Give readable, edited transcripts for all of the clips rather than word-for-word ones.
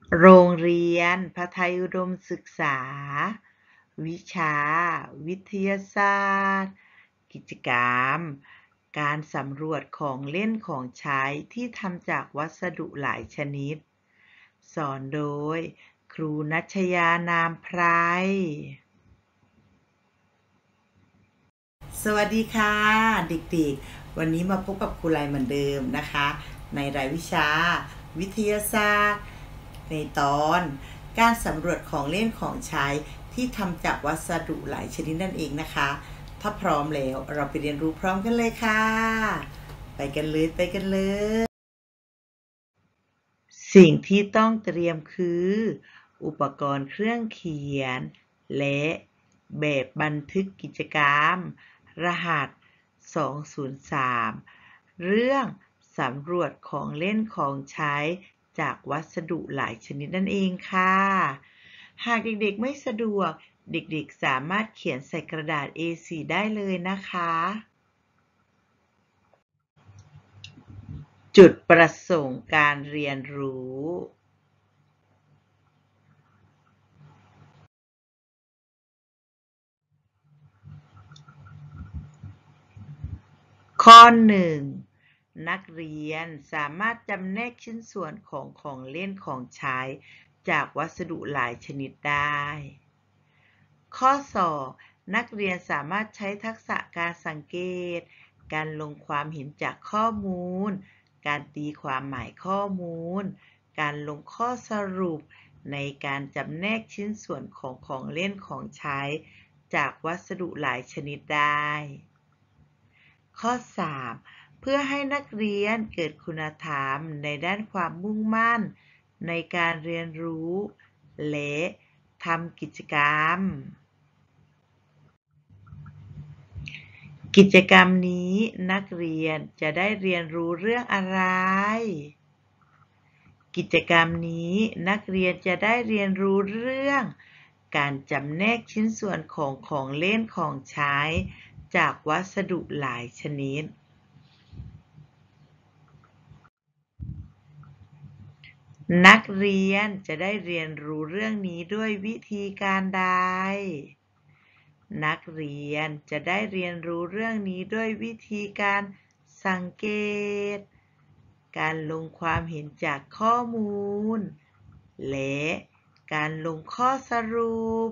โรงเรียนพไทยอุดมศึกษาวิชาวิทยาศาสตร์กิจกรรมการสำรวจของเล่นของใช้ที่ทำจากวัสดุหลายชนิดสอนโดยครูณัชยานามไพรสวัสดีค่ะเด็กๆวันนี้มาพบกับครูไลเหมือนเดิมนะคะในรายวิชาวิทยาศาสตร์ในตอนการสำรวจของเล่นของใช้ที่ทำจากวัสดุหลายชนิดนั่นเองนะคะถ้าพร้อมแล้วเราไปเรียนรู้พร้อมกันเลยค่ะไปกันเลยสิ่งที่ต้องเตรียมคืออุปกรณ์เครื่องเขียนและแบบบันทึกกิจกรรมรหัส203เรื่องสำรวจของเล่นของใช้จากวัสดุหลายชนิดนั่นเองค่ะหากเด็กๆไม่สะดวกเด็กๆสามารถเขียนใส่กระดาษ A4 ได้เลยนะคะจุดประสงค์การเรียนรู้ข้อ 1. นักเรียนสามารถจำแนกชิ้นส่วนของของเล่นของใช้จากวัสดุหลายชนิดได้ ข้อ 2. นักเรียนสามารถใช้ทักษะการสังเกต การลงความเห็นจากข้อมูล การตีความหมายข้อมูล การลงข้อสรุปในการจำแนกชิ้นส่วนของของเล่นของใช้จากวัสดุหลายชนิดได้ ข้อ 3. เพื่อให้นักเรียนเกิดคุณธรรมในด้านความมุ่งมั่นในการเรียนรู้และทำกิจกรรม กิจกรรมนี้นักเรียนจะได้เรียนรู้เรื่องอะไร กิจกรรมนี้นักเรียนจะได้เรียนรู้เรื่องการจำแนกชิ้นส่วนของของเล่นของใช้จากวัสดุหลายชนิด นักเรียนจะได้เรียนรู้เรื่องนี้ด้วยวิธีการใด นักเรียนจะได้เรียนรู้เรื่องนี้ด้วยวิธีการสังเกต การลงความเห็นจากข้อมูล และการลงข้อสรุป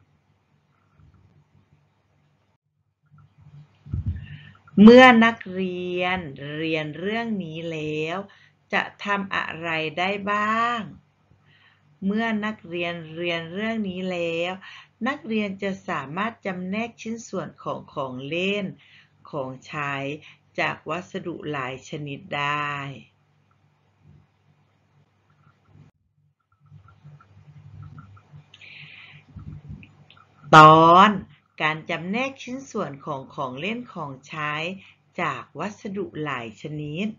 เมื่อนักเรียนเรียนเรื่องนี้แล้วจะทำอะไรได้บ้าง เมื่อนักเรียนเรียนเรื่องนี้แล้วนักเรียนจะสามารถจำแนกชิ้นส่วนของของเล่นของใช้จากวัสดุหลายชนิดได้ ตอนการจำแนกชิ้นส่วนของของเล่นของใช้จากวัสดุหลายชนิด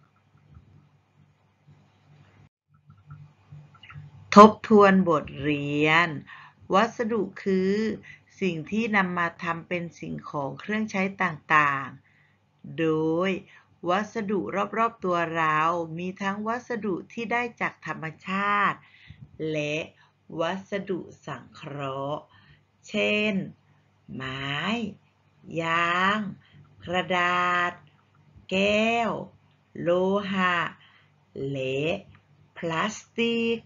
ทบทวนบทเรียน วัสดุคือสิ่งที่นำมาทำเป็นสิ่งของเครื่องใช้ต่างๆ โดยวัสดุรอบๆตัวเรามีทั้งวัสดุที่ได้จากธรรมชาติและวัสดุสังเคราะห์ เช่น ไม้ ยาง กระดาษ แก้ว โลหะ และพลาสติก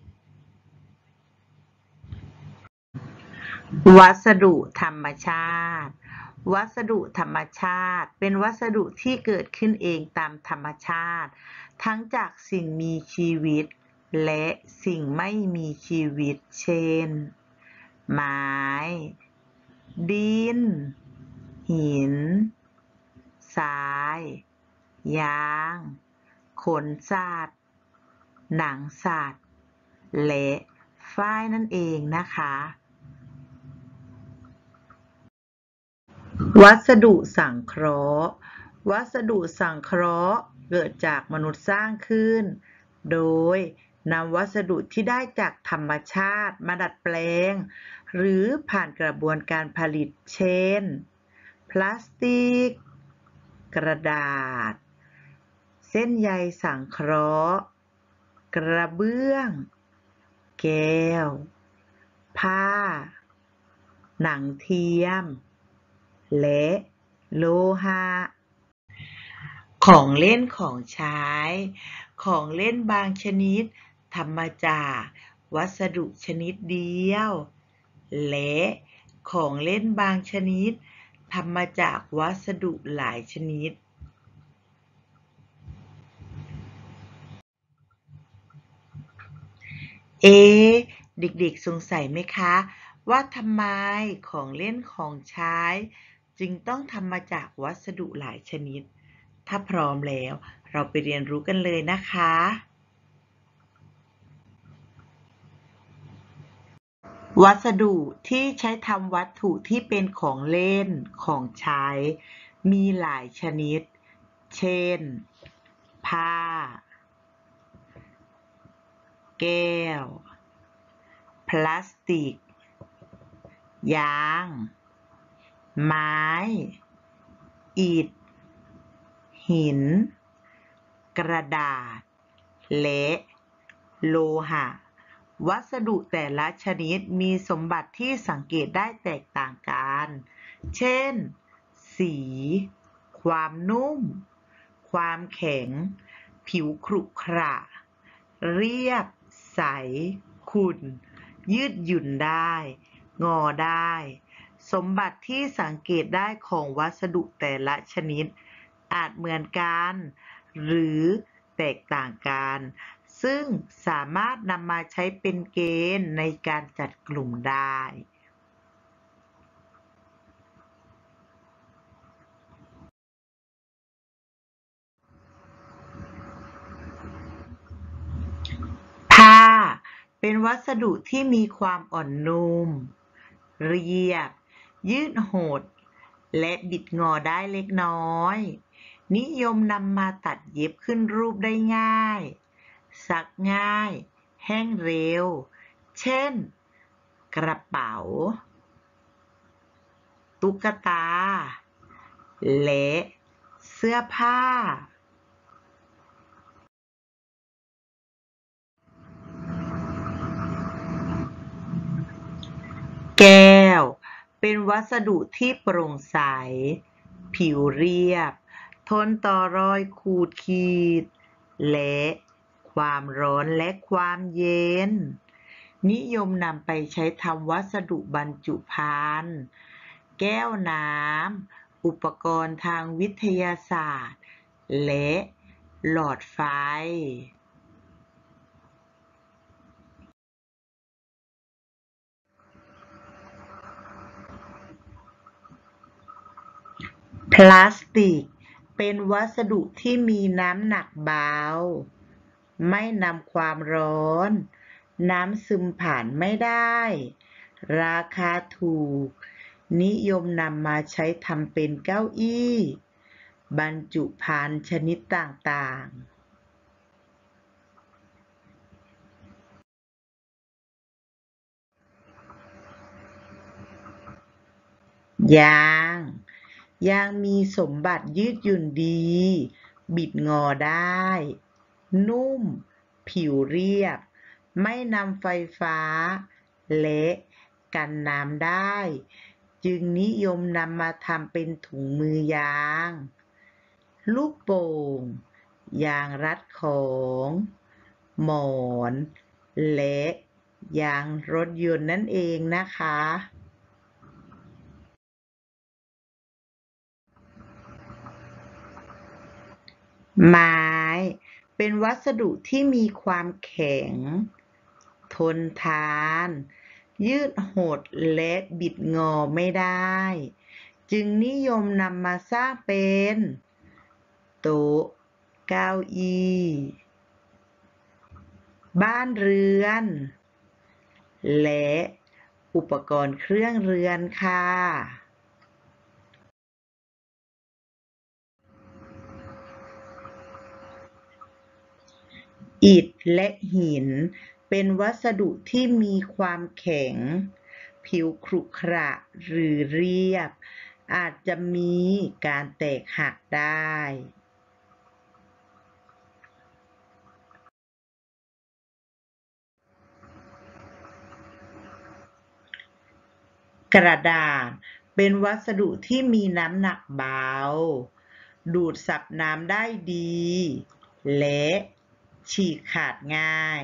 วัสดุธรรมชาติ วัสดุธรรมชาติเป็นวัสดุที่เกิดขึ้นเองตามธรรมชาติ ทั้งจากสิ่งมีชีวิตและสิ่งไม่มีชีวิต เช่น ไม้ ดิน หิน ทราย ยาง ขนสัตว์ หนังสัตว์ และฝ้ายนั่นเองนะคะ วัสดุสังเคราะห์ วัสดุสังเคราะห์เกิดจากมนุษย์สร้างขึ้น โดยนำวัสดุที่ได้จากธรรมชาติมาดัดแปลง หรือผ่านกระบวนการผลิต เช่น พลาสติก กระดาษ เส้นใยสังเคราะห์ กระเบื้องแก้วผ้าหนังเทียมและโลหะของเล่นของใช้ของเล่นบางชนิดทำมาจากวัสดุชนิดเดียวและของเล่นบางชนิดทำมาจากวัสดุหลายชนิดเด็กๆสงสัยไหมคะว่าทำไมของเล่นของใช้จึงต้องทำมาจากวัสดุหลายชนิดถ้าพร้อมแล้วเราไปเรียนรู้กันเลยนะคะวัสดุที่ใช้ทำวัตถุที่เป็นของเล่นของใช้มีหลายชนิดเช่นผ้าแก้วพลาสติกยางไม้อิฐหินกระดาษและโลหะวัสดุแต่ละชนิดมีสมบัติที่สังเกตได้แตกต่างกันเช่นสีความนุ่มความแข็งผิวขรุขระเรียบใสขุ่นยืดหยุ่นได้งอได้สมบัติที่สังเกตได้ของวัสดุแต่ละชนิดอาจเหมือนกันหรือแตกต่างกันซึ่งสามารถนำมาใช้เป็นเกณฑ์ในการจัดกลุ่มได้ผ้าเป็นวัสดุที่มีความอ่อนนุ่มเรียบยืดหดและบิดงอได้เล็กน้อยนิยมนำมาตัดเย็บขึ้นรูปได้ง่ายซักง่ายแห้งเร็วเช่นกระเป๋าตุ๊กตาและเสื้อผ้าแก้วเป็นวัสดุที่โปร่งใสผิวเรียบทนต่อรอยขูดขีดและความร้อนและความเย็นนิยมนำไปใช้ทำวัสดุบรรจุภัณฑ์แก้วน้ำอุปกรณ์ทางวิทยาศาสตร์และหลอดไฟพลาสติกเป็นวัสดุที่มีน้ำหนักเบาไม่นำความร้อนน้ำซึมผ่านไม่ได้ราคาถูกนิยมนำมาใช้ทำเป็นเก้าอี้บรรจุภัณฑ์ชนิดต่างๆยางมีสมบัติยืดหยุ่นดีบิดงอได้นุ่มผิวเรียบไม่นำไฟฟ้าและกันน้ำได้จึงนิยมนำมาทำเป็นถุงมือยางลูกโป่งยางรัดของหมอนและยางรถยนต์นั่นเองนะคะไม้เป็นวัสดุที่มีความแข็งทนทานยืดหดและบิดงอไม่ได้จึงนิยมนำมาสร้างเป็นโต๊ะเก้าอี้บ้านเรือนและอุปกรณ์เครื่องเรือนค่ะอิฐและหินเป็นวัสดุที่มีความแข็งผิวขรุขระหรือเรียบอาจจะมีการแตกหักได้กระดาษเป็นวัสดุที่มีน้ำหนักเบาดูดซับน้ำได้ดีและฉีกขาดง่าย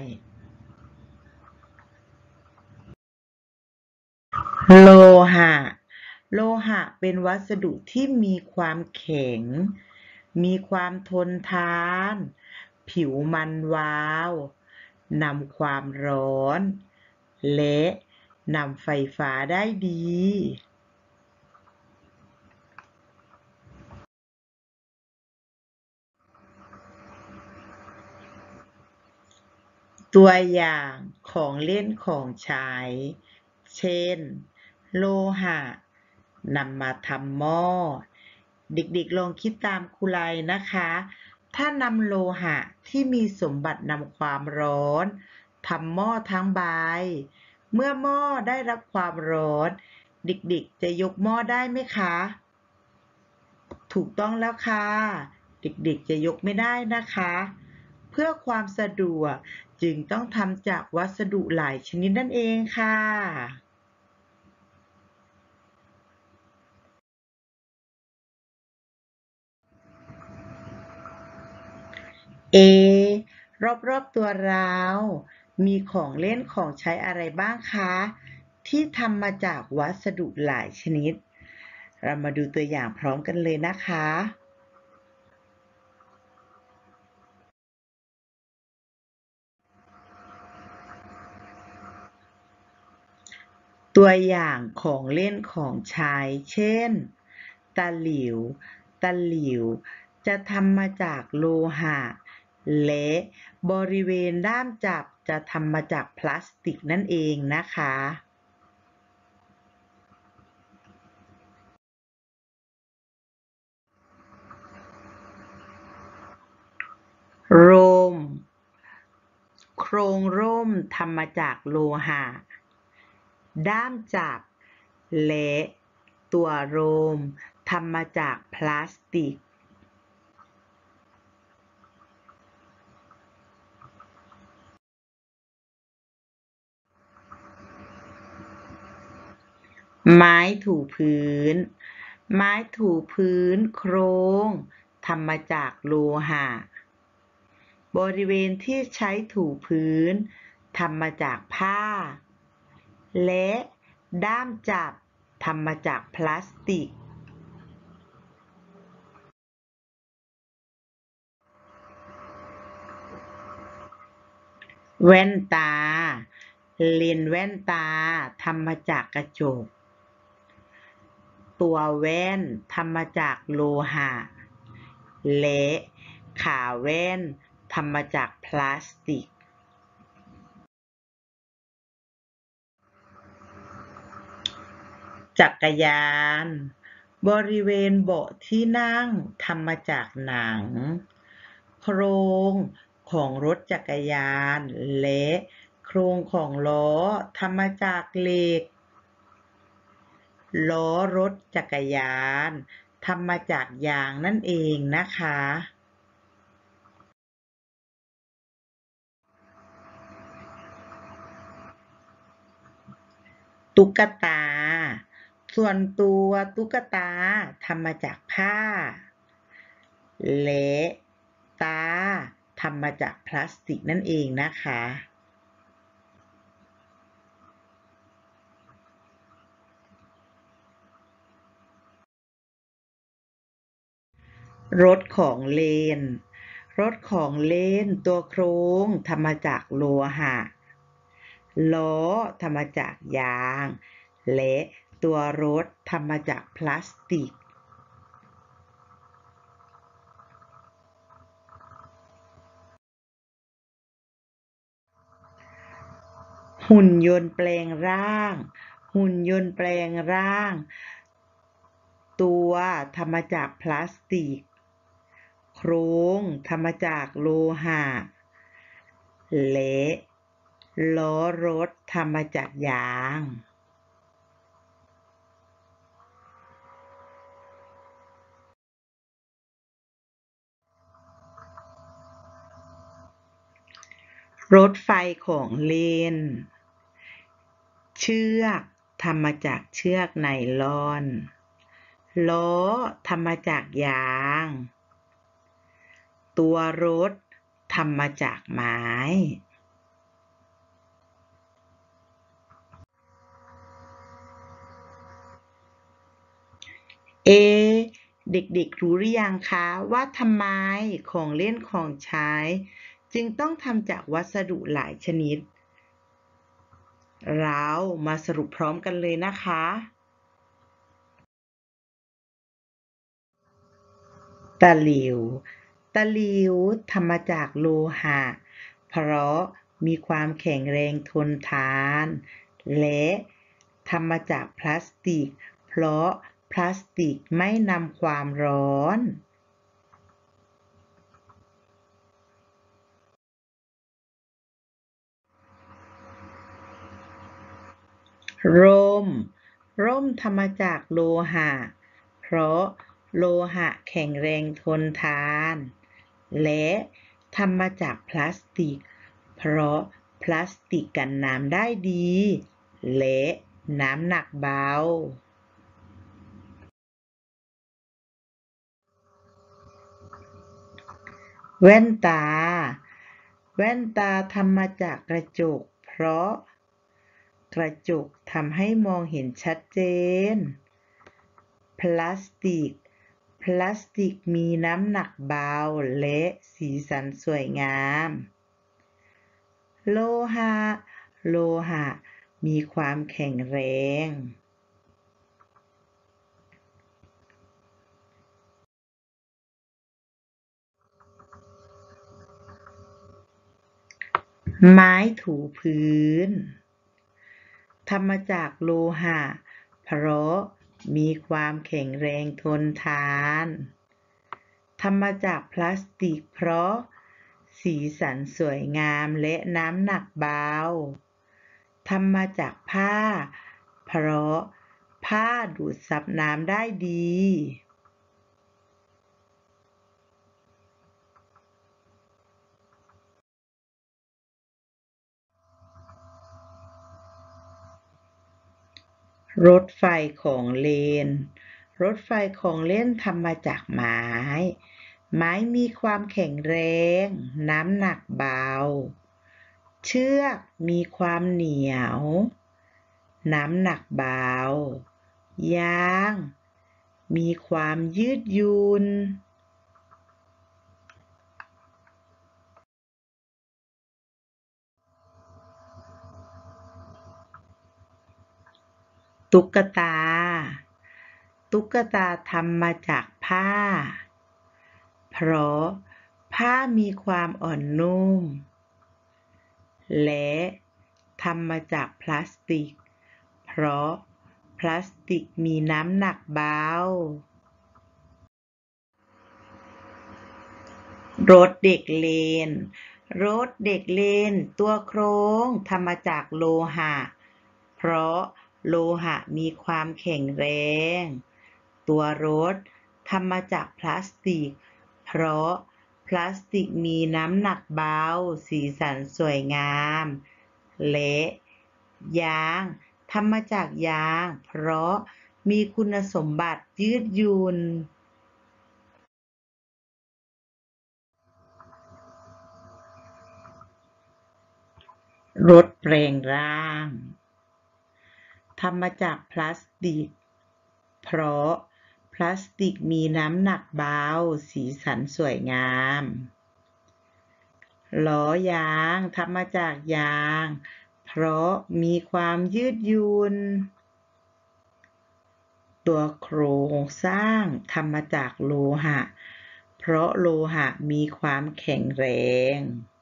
โลหะโลหะเป็นวัสดุที่มีความแข็งมีความทนทานผิวมันวาวนำความร้อนและนำไฟฟ้าได้ดีตัวอย่างของเล่นของใช้เช่นโลหะนำมาทำหม้อเด็กๆลองคิดตามครูไลนะคะถ้านำโลหะที่มีสมบัตินำความร้อนทำหม้อทั้งใบเมื่อหม้อได้รับความร้อนเด็กๆจะยกหม้อได้ไหมคะถูกต้องแล้วค่ะเด็กๆจะยกไม่ได้นะคะเพื่อความสะดวกจึงต้องทำจากวัสดุหลายชนิดนั่นเองค่ะ เอ รอบๆตัวเรามีของเล่นของใช้อะไรบ้างคะที่ทำมาจากวัสดุหลายชนิด เรามาดูตัวอย่างพร้อมกันเลยนะคะ ตัวอย่างของเล่นของใช้เช่นตะหลิวตะหลิวจะทำมาจากโลหะและบริเวณด้ามจับจะทำมาจากพลาสติกนั่นเองนะคะร่มโครงร่มทำมาจากโลหะด้ามจับและตัวร่มทำมาจากพลาสติกไม้ถูพื้นไม้ถูพื้นโครงทำมาจากโลหะบริเวณที่ใช้ถูพื้นทำมาจากผ้าและด้ามจับทำมาจากพลาสติกแว่นตาเลนส์แว่นตาทำมาจากกระจกตัวแว่นทำมาจากโลหะและขาแว่นทำมาจากพลาสติกจักรยานบริเวณเบาะที่นั่งทำมาจากหนังโครงของรถจักรยานและโครงของล้อทำมาจากเหล็กล้อรถจักรยานทำมาจากยางนั่นเองนะคะตุ๊กตาส่วนตัวตุ๊กตาทำมาจากผ้าและตาทำมาจากพลาสติกนั่นเองนะคะรถของเล่นรถของเล่นตัวโครงทำมาจากโลหะล้อทำมาจากยางและตัวรถทำมาจากพลาสติกหุ่นยนต์แปลงร่างหุ่นยนต์แปลงร่างตัวทำมาจากพลาสติกโครงทำมาจากโลหะและล้อรถทำมาจากยางรถไฟของเล่นเชือกททำมาจากเชือกไนลอนล้อทำมาจากยางตัวรถทำมาจากไม้เด็กๆรู้หรือยังคะว่าทำไมของเล่นของใช้จึงต้องทำจากวัสดุหลายชนิดเรามาสรุปพร้อมกันเลยนะคะตะหลิวทำมาจากโลหะเพราะมีความแข็งแรงทนทานและทำมาจากพลาสติกเพราะพลาสติกไม่นำความร้อนร่มทำมาจากโลหะเพราะโลหะแข็งแรงทนทานและทำมาจากพลาสติกเพราะพลาสติกกันน้ำได้ดีและน้ำหนักเบาแว่นตาทำมาจากกระจกเพราะกระจกทำให้มองเห็นชัดเจนพลาสติกมีน้ำหนักเบาและสีสันสวยงามโลหะมีความแข็งแรงไม้ถูพื้นทำมาจากโลหะเพราะมีความแข็งแรงทนทานทำมาจากพลาสติกเพราะสีสันสวยงามและน้ำหนักเบาทำมาจากผ้าเพราะผ้าดูดซับน้ำได้ดีรถไฟของเล่นทำมาจากไม้มีความแข็งแรงน้ำหนักเบาเชือกมีความเหนียวน้ำหนักเบายางมีความยืดหยุ่นตุ๊กตาทำมาจากผ้าเพราะผ้ามีความอ่อนนุ่มและทำมาจากพลาสติกเพราะพลาสติกมีน้ำหนักเบารถเด็กเล่นตัวโครงทำมาจากโลหะเพราะโลหะมีความแข็งแรงตัวรถทำมาจากพลาสติกเพราะพลาสติกมีน้ำหนักเบาสีสันสวยงามและยางทำมาจากยางเพราะมีคุณสมบัติยืดหยุ่นรถแปลงร่างทำมาจากพลาสติกเพราะพลาสติกมีน้ำหนักเบาสีสันสวยงามล้อยางทำมาจากยางเพราะมีความยืดหยุ่นตัวโครงสร้างทำมาจากโลหะเพราะโลหะมีความแข็งแรง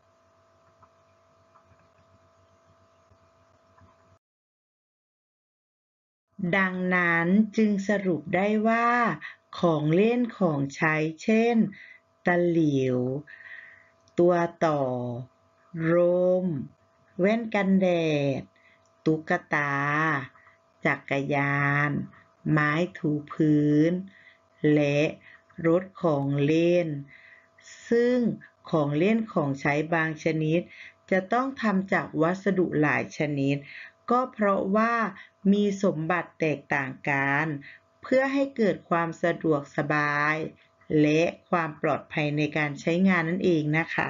ดังนั้นจึงสรุปได้ว่าของเล่นของใช้เช่นตะหลิวตัวต่อร่มแว่นกันแดดตุ๊กตาจักรยานไม้ถูพื้นและรถของเล่นซึ่งของเล่นของใช้บางชนิดจะต้องทำจากวัสดุหลายชนิดก็เพราะว่ามีสมบัติแตกต่างกันเพื่อให้เกิดความสะดวกสบายและความปลอดภัยในการใช้งานนั่นเองนะคะ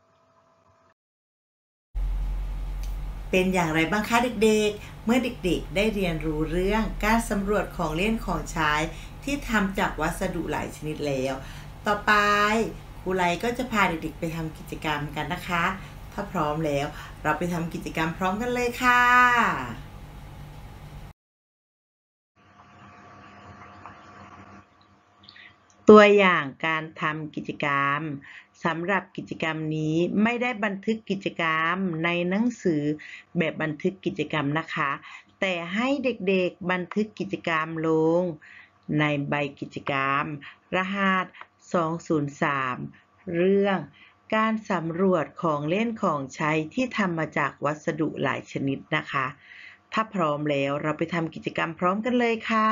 เป็นอย่างไรบ้างคะเด็กๆเมื่อเด็กๆได้เรียนรู้เรื่องการสำรวจของเล่นของใช้ที่ทำจากวัสดุหลายชนิดแล้วต่อไปครูไลก็จะพาเด็กๆไปทำกิจกรรมกันนะคะถ้าพร้อมแล้วเราไปทำกิจกรรมพร้อมกันเลยค่ะตัวอย่างการทำกิจกรรมสำหรับกิจกรรมนี้ไม่ได้บันทึกกิจกรรมในหนังสือแบบบันทึกกิจกรรมนะคะแต่ให้เด็กๆบันทึกกิจกรรมลงในใบกิจกรรมรหัส203เรื่องการสำรวจของเล่นของใช้ที่ทำมาจากวัสดุหลายชนิดนะคะถ้าพร้อมแล้วเราไปทำกิจกรรมพร้อมกันเลยค่ะ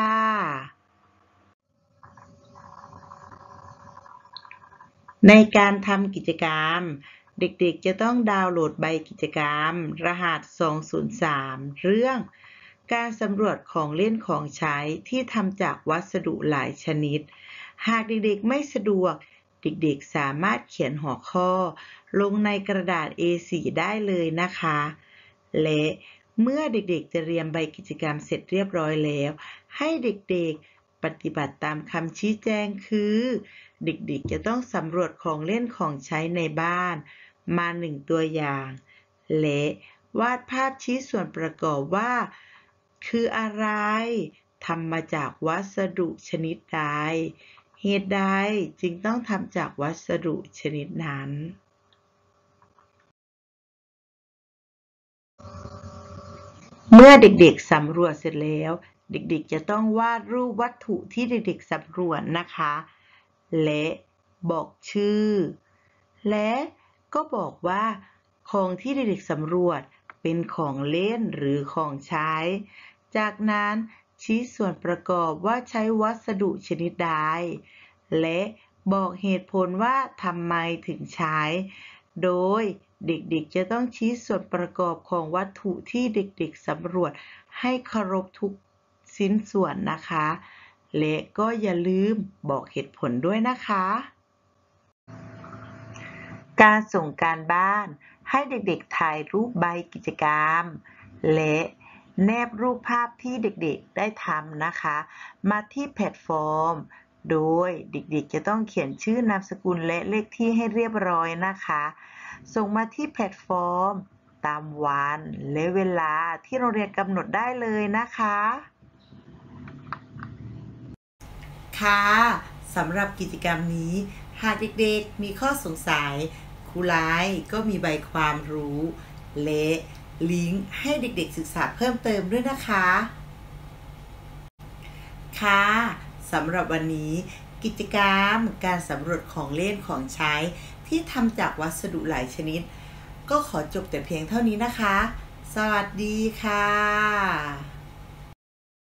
ในการทำกิจกรรมเด็กๆจะต้องดาวน์โหลดใบกิจกรรมรหัส203เรื่องการสำรวจของเล่นของใช้ที่ทำจากวัสดุหลายชนิดหากเด็กๆไม่สะดวกเด็กๆสามารถเขียนหัวข้อลงในกระดาษ A4 ได้เลยนะคะและเมื่อเด็กๆจะเรียนใบกิจกรรมเสร็จเรียบร้อยแล้วให้เด็กๆปฏิบัติตามคำชี้แจงคือเด็กๆจะต้องสำรวจของเล่นของใช้ในบ้านมา1ตัวอย่างและวาดภาพชี้ส่วนประกอบว่าคืออะไรทำมาจากวัสดุชนิดใดเหตุใดจึงต้องทำจากวัสดุชนิดนั้นเมื่อเด็กๆสำรวจเสร็จแล้วเด็กๆจะต้องวาดรูปวัตถุที่เด็กๆสำรวจนะคะและบอกชื่อและก็บอกว่าของที่เด็กๆสำรวจเป็นของเล่นหรือของใช้จากนั้นชี้ส่วนประกอบว่าใช้วัสดุชนิดใดและบอกเหตุผลว่าทำไมถึงใช้โดยเด็กๆจะต้องชี้ส่วนประกอบของวัตถุที่เด็กๆสำรวจให้เคารพทุกชิ้นส่วนนะคะและก็อย่าลืมบอกเหตุผลด้วยนะคะการส่งการบ้านให้เด็กๆถ่ายรูปใบกิจกรรมและแนบรูปภาพที่เด็กๆได้ทำนะคะมาที่แพลตฟอร์มโดยเด็กๆจะต้องเขียนชื่อนามสกุลและเลขที่ให้เรียบร้อยนะคะส่งมาที่แพลตฟอร์มตามวันและเวลาที่โรงเรียนกำหนดได้เลยนะคะค่ะสำหรับกิจกรรมนี้หากเด็กๆมีข้อสงสัยครูไลก็มีใบความรู้และลิงก์ให้เด็กๆศึกษาเพิ่มเติมด้วยนะคะค่ะสำหรับวันนี้กิจกรรมการสำรวจของเล่นของใช้ที่ทำจากวัสดุหลายชนิดก็ขอจบแต่เพียงเท่านี้นะคะสวัสดีค่ะ